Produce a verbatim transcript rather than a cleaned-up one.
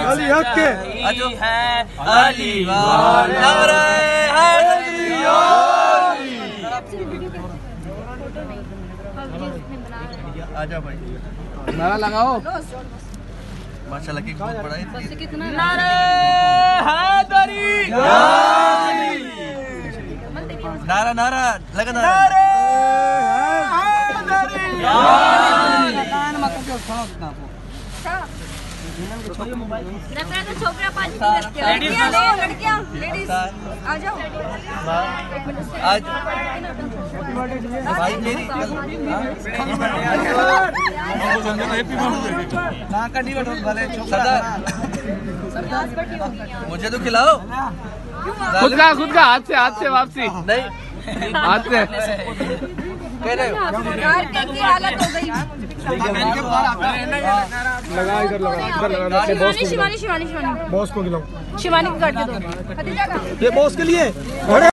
अली हक के है अली वाला आजा भाई नारा लगाओ। माशाल्लाह की बहुत बड़ा है। नारे हैदरी नारा नारा लगा नारा लड़कियां लेडीज आ जाओ। आज भाई मेरी मुझे तो खिलाओ। खुद का खुद का हाथ से हाथ से वापसी नहीं हाथ से कह रहे हो की हालत हो गई। लगा इधर लगा इधर लगा शिवानी शिवानी शिवानी शिवानी बॉस को खिलाओ। शिवानी को काट के दो। ये बॉस के लिए